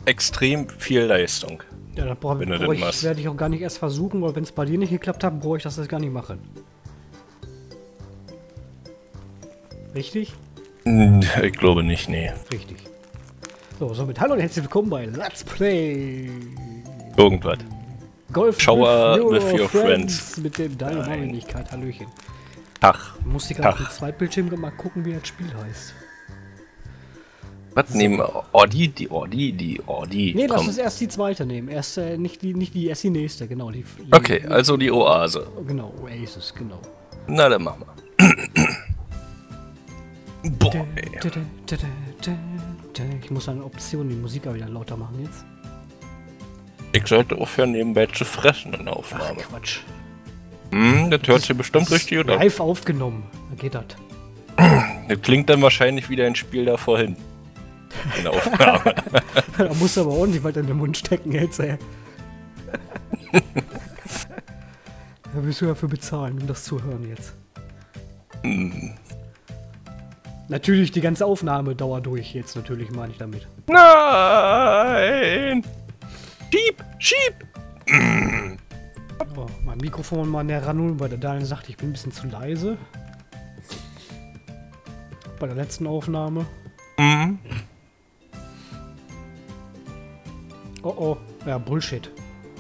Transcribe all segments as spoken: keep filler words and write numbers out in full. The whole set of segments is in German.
extrem viel Leistung. Ja, da brauch, wenn du brauch das ich, machst. werde ich auch gar nicht erst versuchen, weil wenn es bei dir nicht geklappt hat, brauche ich das jetzt gar nicht machen. Richtig? Hm, Ich glaube nicht, nee. Richtig. So, somit hallo und herzlich willkommen bei Let's Play Irgendwas. Golf Shower with your friends. mit dem Deine Nein. Wenigkeit. Hallöchen. Ach, Ich musste gerade auf Ach. dem Zweitbildschirm mal gucken, wie das Spiel heißt. was nehmen wir? Audi, die Audi, die Audi. Nee, lass Komm. uns erst die zweite nehmen. Erst äh, nicht die, nicht die, erst die nächste, genau. Die, die, Okay, also die Oase. Genau, Oasis, genau. Na, dann machen wir. Boah, ey. Ich muss an Optionen die Musik auch wieder lauter machen jetzt. Ich sollte aufhören, nebenbei zu fressen in der Ach, Aufnahme. Quatsch. Hm, das hört sich bestimmt Das ist richtig gut an. live aufgenommen. Da geht das. Das klingt dann wahrscheinlich wieder ein Spiel da vorhin. In der Aufnahme. Da musst du aber ordentlich weiter in den Mund stecken jetzt, ey. Da wirst du dafür bezahlen, um das zu hören jetzt. Hm. Natürlich die ganze Aufnahmedauer durch jetzt, natürlich meine ich damit. Nein! Schieb! Schieb! Oh, mein Mikrofon mal näher ran holen, weil der Daniel sagt, ich bin ein bisschen zu leise. Bei der letzten Aufnahme. Hm. Oh oh, ja, Bullshit.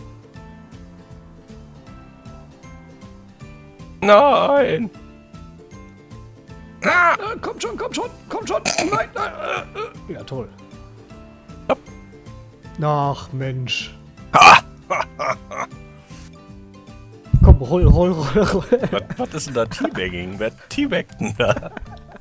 Nein! Ah! Äh, kommt schon, kommt schon, kommt schon. Nein, nein, äh, äh. Ja, toll. Hopp. Ach, Mensch. Ah! Komm, roll, roll, roll, roll. Was, was ist denn da Teabagging? Wer teabaggt denn da?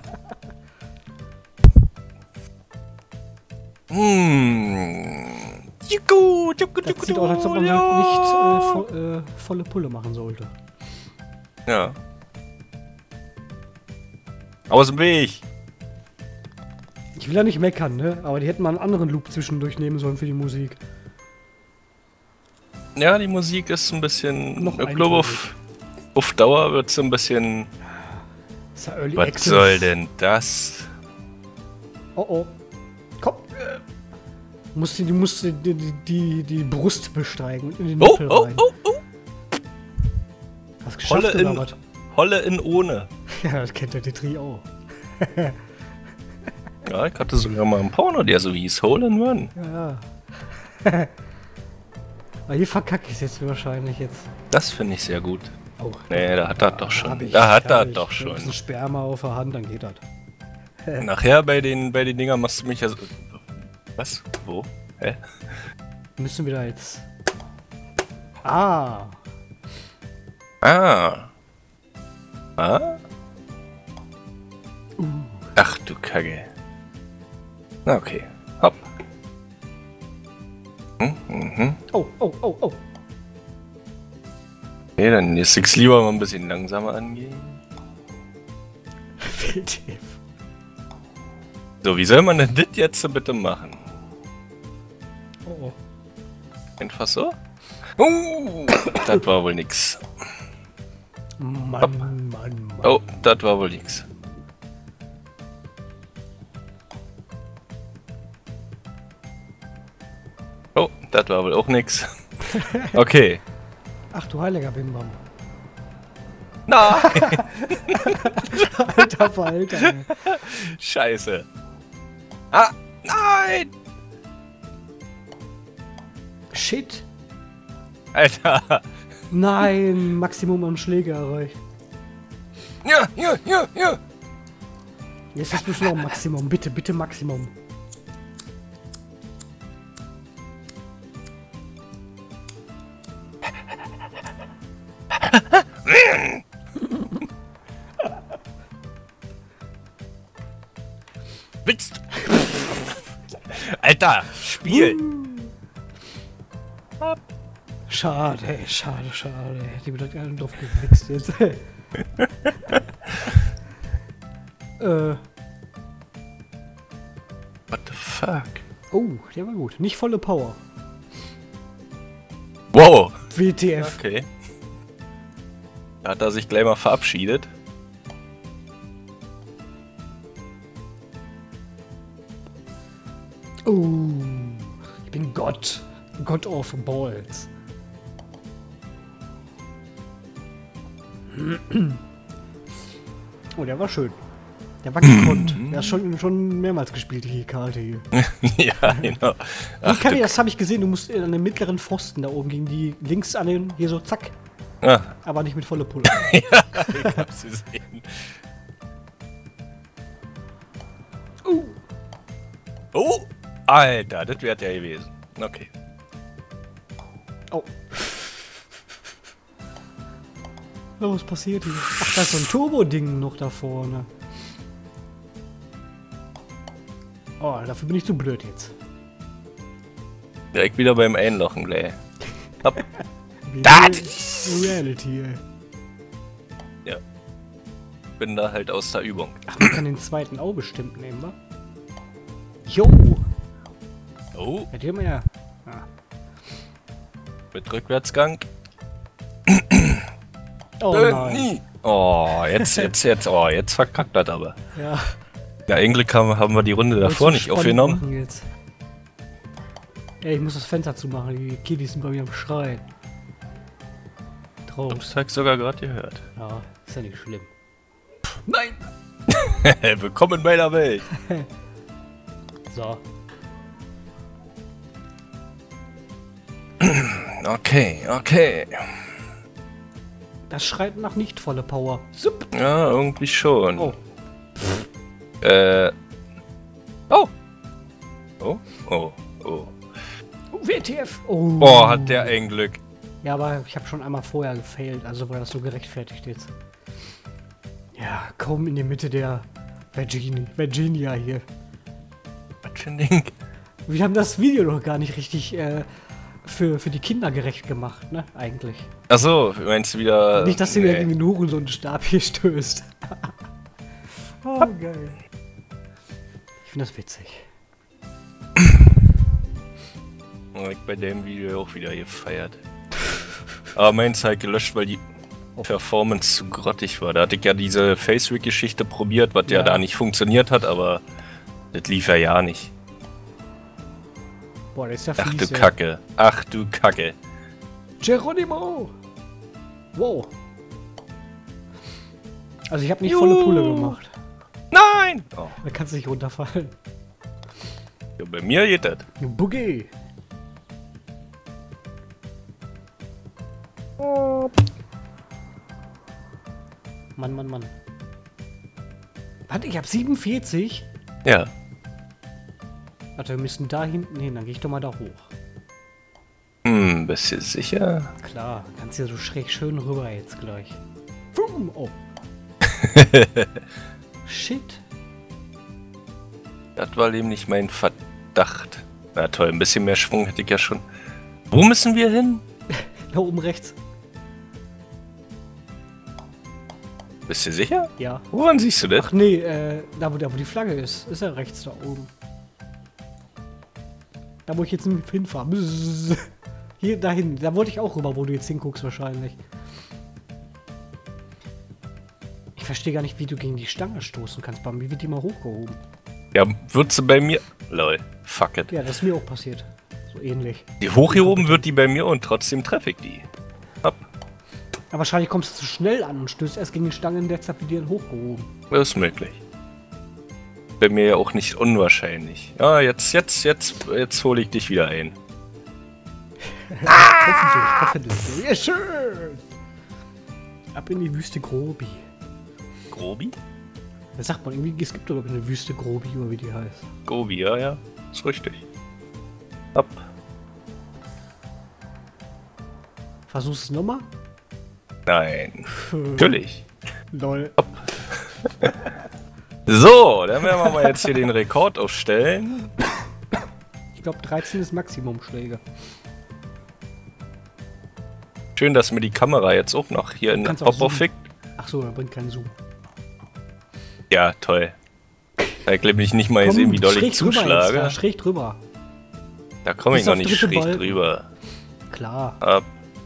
Hm. Jucku, jucku, Das jucku, sieht aus, als ob man ja. halt nicht äh, vo äh, volle Pulle machen sollte. Ja. Aus dem Weg! Ich will ja nicht meckern, ne? Aber die hätten mal einen anderen Loop zwischendurch nehmen sollen für die Musik. Ja, die Musik ist ein bisschen. Noch ich glaube, auf, auf Dauer wird es ein bisschen. Das ist ja Early Was Access. soll denn das? Oh oh. Komm. Musst du, du musst die, die, die, die Brust besteigen und in den Oh, Nippel oh, rein. oh, oh! Hast du geschafft Holle oder in, was? Holle in ohne. Ja, das kennt der Tetri auch. Ja, ich hatte sogar mal einen Porno, der so hieß. Hole in One. Ja. Aber hier verkacke ich es jetzt wahrscheinlich jetzt. Das finde ich sehr gut. Oh, Nee, da hat er doch schon. hab ich, Da hat hab er ich. doch Ein schon. bisschen Sperma auf der Hand, dann geht das. Nachher bei den, bei den Dingern machst du mich ja so. Was? Wo? Hä? Müssen wir da jetzt. Ah! Ah. Ah? Uh. Ach du Kacke. Na okay. Hopp. Hm, mhm. Oh, oh, oh, oh! Okay, dann lässt ich's lieber mal ein bisschen langsamer angehen. W T F. So, wie soll man denn das jetzt so bitte machen? Oh, oh. Einfach so? Uh, das war wohl nix. Mann, Hopp. Mann, Mann. Oh, das war wohl nix. Oh, das war wohl auch nix. Okay. Ach du heiliger Bimbam. Nein! Alter Veralter, ey. Scheiße. Ah, nein! Shit. Alter. Nein, Maximum am Schläger erreicht. Ja, ja, ja, ja. Jetzt ist bestimmt noch Maximum. Bitte, bitte Maximum. Willst du? Alter, Spiel. Schade, ey, schade, schade. Hätte ich mir das gerne drauf gewichst jetzt. äh. What the fuck? Oh, der war gut. Nicht volle Power. Wow. W T F. Okay. Da hat er sich gleich mal verabschiedet. Oh. Ich bin Gott. God of Balls. Oh, der war schön. Der war gekonnt. Der ist schon, schon mehrmals gespielt, die Karte hier. Ja, genau. Ach, kann ich, das habe ich gesehen. Du musst an den mittleren Pfosten da oben gegen die links an den, hier so zack. Ah. Aber nicht mit volle Pulle. Ja, ich hab's gesehen. Uh. Oh, Alter, das wäre der gewesen. Okay. Oh. Oh, was passiert hier? Ach, da ist so ein Turbo-Ding noch da vorne. Oh, dafür bin ich zu blöd jetzt. Direkt wieder beim Einlochen, gleich. Hopp. Das! Reality, ey. Ja. Bin da halt aus der Übung. Ach, man kann den zweiten auch bestimmt nehmen, wa? Jo! Oh, Hätte man ja. Ah. mit Rückwärtsgang. Oh Äh, nein. nie. Oh, jetzt, jetzt, jetzt, oh, jetzt verkackt das aber. Ja. Ja, eigentlich haben, haben wir die Runde davor nicht aufgenommen. Jetzt. Ey, ich muss das Fenster zumachen, die Kiddies sind bei mir am Schreien. Drauf. Das hast sogar gerade gehört. Ja, ist ja nicht schlimm. Nein! Willkommen in meiner Welt! So. Okay, okay. Das schreit nach nicht volle Power. Sup. Ja, irgendwie schon. Oh. Äh. Oh! Oh, oh, oh. W T F. Oh. Boah, hat der ein Glück. Ja, aber ich habe schon einmal vorher gefailt, also war das so gerechtfertigt jetzt. Ja, kaum in die Mitte der Virginia, Virginia hier. Was für ein Ding? Wir haben das Video noch gar nicht richtig äh, für, für die Kinder gerecht gemacht, ne? Eigentlich. Achso, meinst du wieder. Nicht, dass sie nee. mir gegen den Hurensonnstab hier stößt. Oh, geil. Ich finde das witzig. Hab ich bei dem Video auch wieder gefeiert. Aber meins halt gelöscht, weil die Performance zu grottig war. Da hatte ich ja diese Face-Rig-Geschichte probiert, was ja. ja da nicht funktioniert hat, aber das lief ja ja nicht. Boah, das ist ja Ach fies, du ey. Kacke. Ach du Kacke. Geronimo! Wow. Also ich habe nicht volle Pulle gemacht. Nein! Oh. Da kannst du nicht runterfallen. Ja, bei mir geht das. Boogie! Mann, Mann, Mann. Warte, ich hab siebenundvierzig? Ja. Warte, wir müssen da hinten hin, dann geh ich doch mal da hoch. Hm, bist du sicher? Klar, kannst ja so schräg schön rüber jetzt gleich. Boom! Oh. Shit. Das war nämlich mein Verdacht. Na toll, ein bisschen mehr Schwung hätte ich ja schon. Wo müssen wir hin? Da oben rechts. Bist du sicher? Ja. Woran siehst du das? Ach nee, äh, da wo, da wo die Flagge ist, ist ja rechts da oben. Da wo ich jetzt hinfahre. Bzzz. Hier, dahin. Da wollte ich auch rüber, wo du jetzt hinguckst wahrscheinlich. Ich verstehe gar nicht, wie du gegen die Stange stoßen kannst. Bei mir wird die mal hochgehoben. Ja, wird sie bei mir... Lol, fuck it. Ja, das ist mir auch passiert. So ähnlich. Die hochgehoben wird die bei mir und trotzdem treffe ich die. Ab. Aber wahrscheinlich kommst du zu schnell an und stößt erst gegen die Stange, in der Zeit wird die dann hochgehoben. Das ist möglich. Bei mir ja auch nicht unwahrscheinlich. Ja, jetzt, jetzt, jetzt, jetzt hole ich dich wieder ein. Ah! Hoffentlich, hoffentlich. Ja, schön! Ab in die Wüste Grobi. Grobi? Das sagt man irgendwie, es gibt doch eine Wüste Grobi, oder wie die heißt. Grobi, ja, ja. Ist richtig. Ab. Versuchst du es nochmal? Nein. Natürlich. Lol. So, dann werden wir mal jetzt hier den Rekord aufstellen. Ich glaube dreizehn ist Maximumschläge. Schön, dass mir die Kamera jetzt auch noch hier in Kannst auch Pop-Off fickt. Achso, er bringt keinen Zoom. Ja, toll. Da habe ich nicht mal gesehen, wie doll ich zuschlage. Jetzt, da, schräg drüber. Da komme ich Bis noch auf nicht dritte schräg Balken. drüber. Klar. Ab.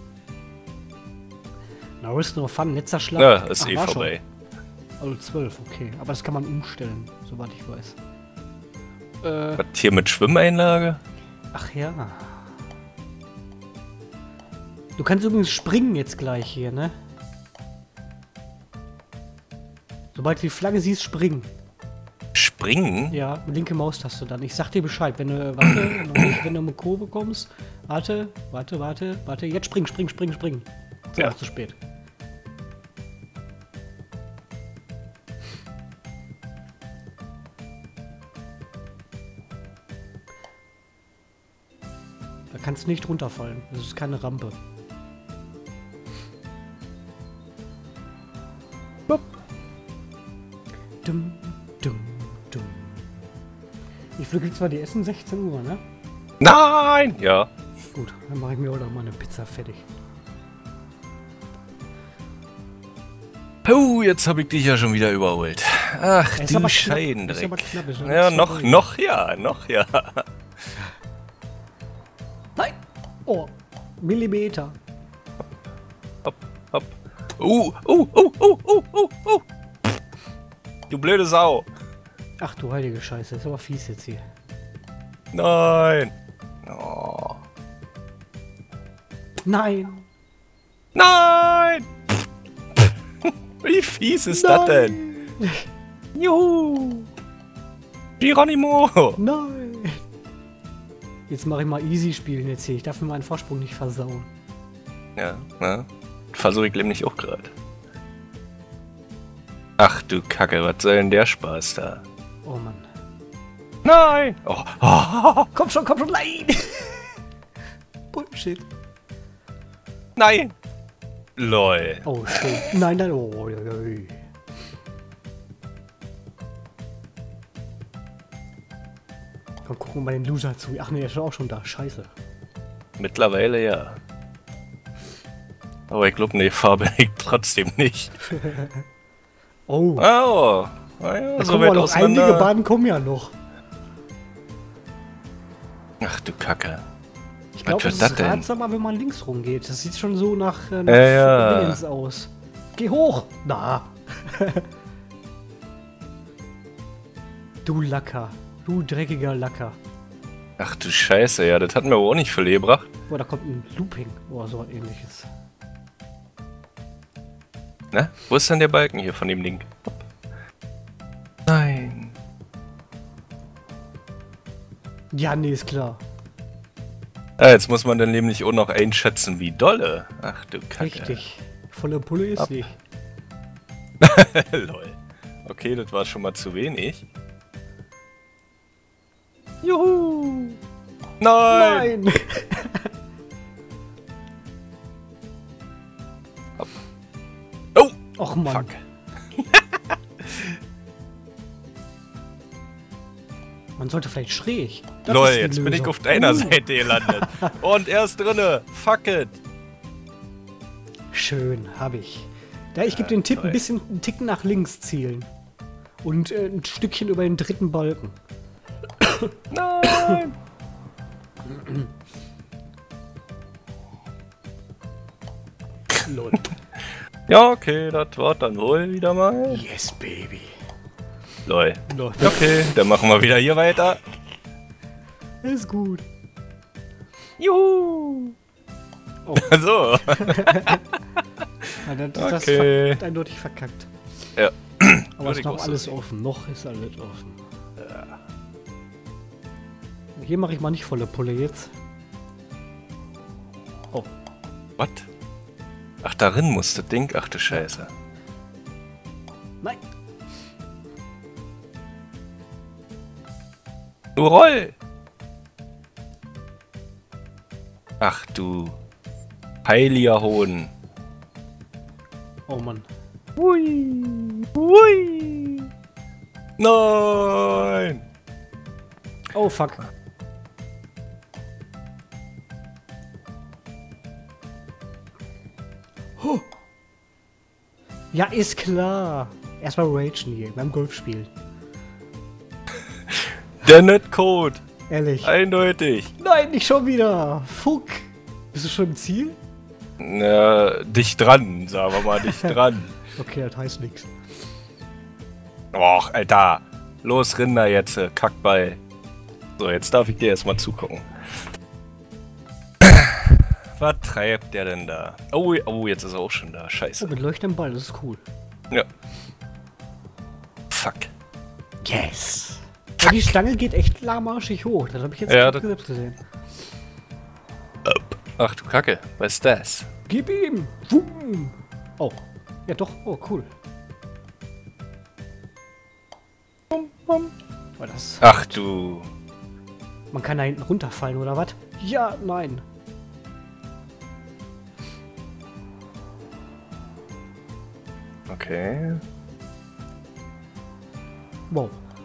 Na, ist nur Fun, letzter Schlag. Ja, ist Ach, eh war schon. vorbei. Also zwölf, okay. Aber das kann man umstellen, soweit ich weiß. Äh, Was hier mit Schwimmeinlage? Ach ja. Du kannst übrigens springen jetzt gleich hier, ne? Sobald du die Flagge siehst, springen. Springen? Ja, linke Maustaste dann. Ich sag dir Bescheid, wenn du, warte, noch nicht, wenn du eine Kurve kommst. Warte, warte, warte, warte. Jetzt spring, spring, spring, spring. So, Ja. zu spät. Da kannst du nicht runterfallen. Das ist keine Rampe. Bop. Dum, dum, dum. Ich fliege zwar die Essen sechzehn Uhr, ne? Nein! Ja. Gut, dann mache ich mir auch noch mal eine Pizza fertig. Oh, jetzt habe ich dich ja schon wieder überholt. Ach, Ist du aber knapp, Scheidendreck. ist aber knapp, ist aber Ja, knapp. noch, noch ja, noch ja. Nein! Oh, Millimeter. Hopp, hopp. Uh, uh, uh, uh, uh, uh, uh. Du blöde Sau. Ach du heilige Scheiße, ist aber fies jetzt hier. Nein. Oh. Nein! Nein! Wie fies ist das denn? Juhu! Geronimo! Nein! Jetzt mache ich mal easy spielen jetzt hier. Ich darf mir meinen Vorsprung nicht versauen. Ja, ne? Versuche ich nämlich auch gerade. Ach du Kacke, was soll denn der Spaß da? Oh Mann. Nein! Oh, oh, Komm schon, komm schon, nein! Bullshit. nein! Lol. Oh, schön. Nein, nein, oh, oi, oi. Komm, gucken wir mal den Loser zu. Ach nee, der ist auch schon da. Scheiße. Mittlerweile ja. Aber ich glaube, ne, Farbe liegt trotzdem nicht. Oh. Oh, naja, Da so kommen weit wir noch. Einige auseinander. Bahnen kommen ja noch. Ach du Kacke. Ich glaube, wird es das ist denn? ratsamer, wenn man links rumgeht. Das sieht schon so nach, äh, nach Ja, ja. Dingens aus. Geh hoch! Na! Du Lacker. Du dreckiger Lacker. Ach du Scheiße, ja, das hat mir aber auch nicht viel gebracht. Oh, da kommt ein Looping oder so ähnliches. Ne? Wo ist denn der Balken hier von dem Ding? Nein. Ja, nee, ist klar. Ah, jetzt muss man dann nämlich auch noch einschätzen, wie dolle. Ach du Kacke. Richtig. Volle Pulle ist Ab. nicht. Lol. Okay, das war schon mal zu wenig. Juhu! Nein! Nein! Oh! Och Mann. Fuck. Man sollte vielleicht schräg. Das Lol, ist die jetzt bin ich Lösung. auf deiner Uh, Seite gelandet. Und er ist drinne. Fuck it. Schön, habe ich. Da ich gebe den Tipp toll. ein bisschen einen Ticken nach links zielen. Und äh, ein Stückchen über den dritten Balken. Nein! Lol. Ja, okay, das war dann wohl wieder mal. Yes, baby. Lol. Lol. Okay, dann machen wir wieder hier weiter. Ist gut. Juhu! Oh. So. Ja, das, das Okay. ver eindeutig verkackt. Ja. Aber Würde ist ich noch auch so alles sehen. offen. Noch ist alles offen. Hier mache ich mal nicht volle Pulle jetzt. Oh. Was? Ach, darin muss das Ding. Ach du Scheiße. Nein. Du roll! Ach du heiliger Hohn. Oh Mann. Hui! Hui! Nein! Oh fuck. Huh. Ja, ist klar. Erstmal ragen hier beim Golfspiel. Der Netcode! Ehrlich. Eindeutig! Nein, nicht schon wieder. Fuck. Bist du schon im Ziel? Na, dicht dran, sagen wir mal, dicht dran. Okay, das heißt nichts. Och, Alter! Los, Rinder jetzt, Kackball. So, jetzt darf ich dir erstmal zugucken. Was treibt der denn da? Oh, oh, jetzt ist er auch schon da. Scheiße. Oh, mit leuchtendem Ball, das ist cool. Ja. Fuck. Yes. Ja, die Stange geht echt lahmarschig hoch. Das habe ich jetzt Ja, nicht das- selbst gesehen. Ach du Kacke, was ist das? Gib ihm! Wum. Oh. Ja doch, oh cool. War das? Ach du. Man kann da hinten runterfallen, oder was? Ja, nein. Okay. Wow.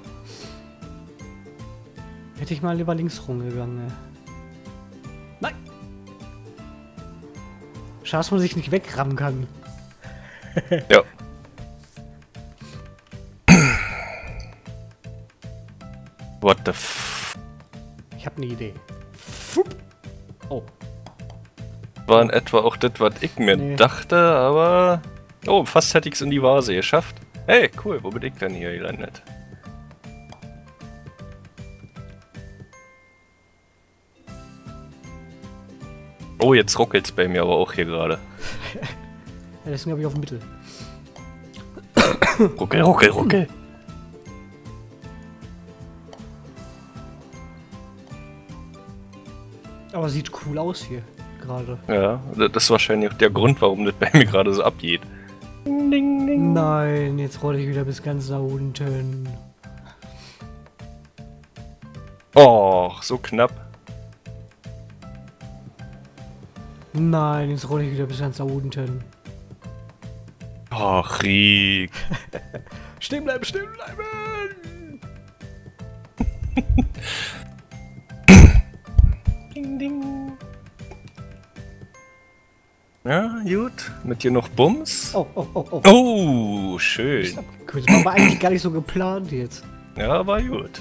Hätte ich mal lieber links rumgegangen, ey. Nein! Schade, dass man sich nicht wegrammen kann. Ja. What the f... Ich habe eine Idee. Fupp. Oh. War in etwa auch das, was ich mir Nee. dachte, aber... Oh, fast hätte ich es in die Vase geschafft. Hey, cool, wo bin ich denn hier gelandet? Oh, jetzt ruckelt's bei mir aber auch hier gerade. Ja, deswegen habe ich auf Mittel. Ruckel, ruckel, ruckel. Aber sieht cool aus hier. Gerade. Ja, das ist wahrscheinlich auch der Grund, warum das bei mir gerade so abgeht. Ding, ding, ding. Nein, jetzt rolle ich wieder bis ganz nach unten. Och, so knapp. Nein, jetzt rolle ich wieder bis ganz nach unten. Och, Riek. Stehen bleiben, stehen bleiben! Ding, ding. Ja, gut. Mit dir noch Bums? Oh, oh, oh, oh. Oh, schön. Das war aber eigentlich gar nicht so geplant jetzt. Ja, war gut.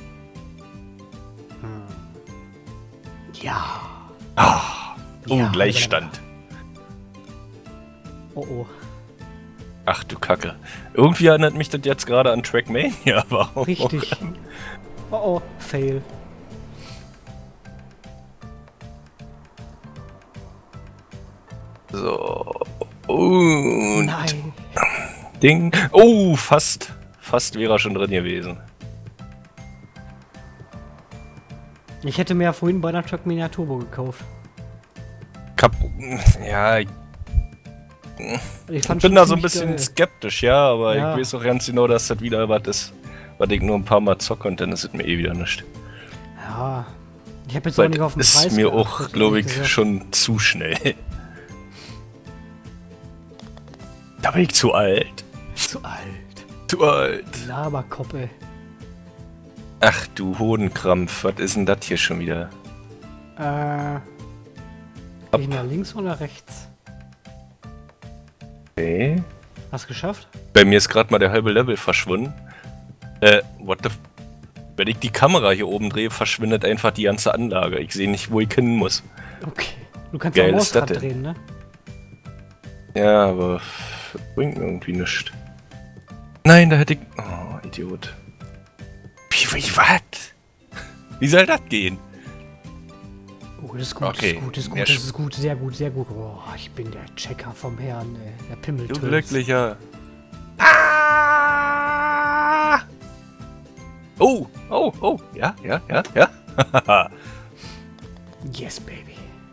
Ja. Ah, oh, Ja, Gleichstand. Oh, oh. Ach du Kacke. Irgendwie erinnert mich das jetzt gerade an Trackmania. Warum? Richtig. Oh, oh. Fail. So. Und Nein. Ding. Oh, fast. Fast wäre er schon drin gewesen. Ich hätte mir ja vorhin bei der Trackmania Turbo gekauft. Kap ja, ich Ich fand bin schon da so ein ziemlich bisschen geil. skeptisch, ja, aber Ja. ich weiß auch ganz genau, dass das wieder was ist, was ich nur ein paar Mal zocke und dann ist es mir eh wieder nicht. Ja. Ich habe jetzt auch Weil nicht auf den ist Preis mir geachtet, auch, glaube ich, ehrlich gesagt. schon zu schnell. Da bin ich zu alt. Zu alt. Zu alt. Laberkoppe. Ach du Hodenkrampf, was ist denn das hier schon wieder? Äh. Ab. Geh ich nach links oder rechts? Okay. Hast du geschafft? Bei mir ist gerade mal der halbe Level verschwunden. Äh, what the f... Wenn ich die Kamera hier oben drehe, verschwindet einfach die ganze Anlage. Ich sehe nicht, wo ich hin muss. Okay. Du kannst Geil auch ist das Mausrad denn? drehen, ne? Ja, aber das bringt mir irgendwie nichts. Nein, da hätte ich... Oh, Idiot. Wie, wie, was? Wie soll das gehen? Oh, das ist gut, Okay, das ist gut, das ist mehr gut, das Sch- ist gut, sehr gut, sehr gut. Oh, ich bin der Checker vom Herrn, ey. Der Du Pimmeltöns. glücklicher. Ah! Oh, oh, oh. Ja, ja, ja, ja. Yes, baby.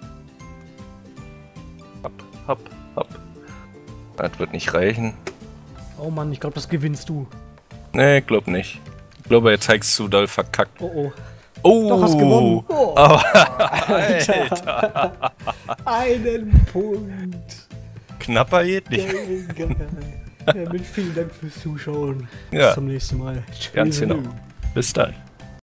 Hopp, hopp, hopp. Das wird nicht reichen. Oh Mann, ich glaube, das gewinnst du. Nee, ich glaub nicht. Ich glaube, jetzt zeigst du doll verkackt. Oh, oh. Oh! Doch, hast gewonnen. Oh, Aber, Alter. einen Punkt. Knapper geht nicht. Geil, geil. Ja, mit vielen Dank fürs Zuschauen. Ja. Bis zum nächsten Mal. Ganz Tschüss. genau. Bis dann.